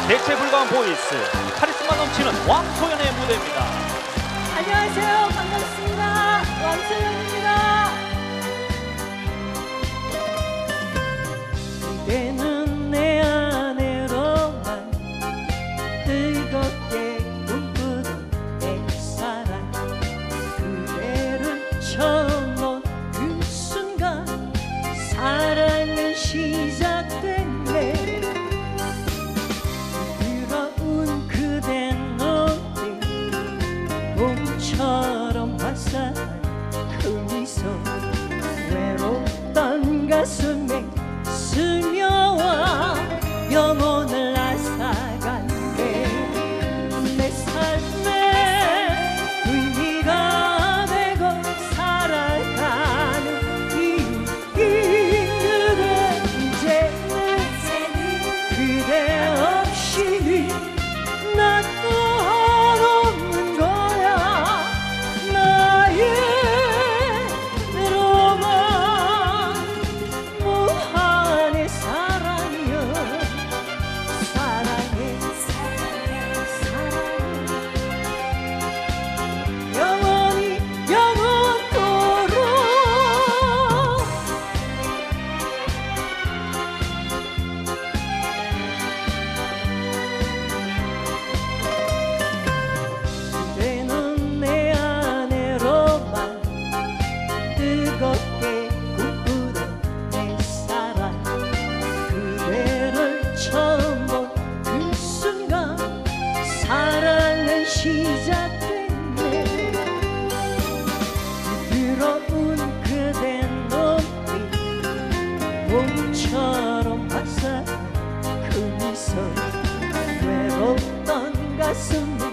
대체 불가한 보이스, 카리스마 넘치는 왕소연의 무대입니다. 안녕하세요. 반갑습니다. 왕소연입니다. 그대는 내 아내로만 뜨겁게 꿈꾸던 내 사랑, 그대를 처음 본 그 순간 사랑은 시작됐네. 부드러운 그대 눈빛, 봄처럼 화사한 그 미소, 외롭던 가슴에 스며와 영혼을 앗아간대. 내 삶의 의미가 되고 살아가는 이유, 그대 이제는 그대 없이 나 또한 없는 거야. 나의 로망 무한의 사랑이여. 사랑해 사랑해 영원히 영원토록. 그대는 내 아내로만 뜨겁게 꿈꾸던 내 사랑, 그대를 처음 본 그 순간 사랑은 시작됐네. 부드러운 그대 눈빛, 봄처럼 화사한 그 미소, 외롭던 가슴에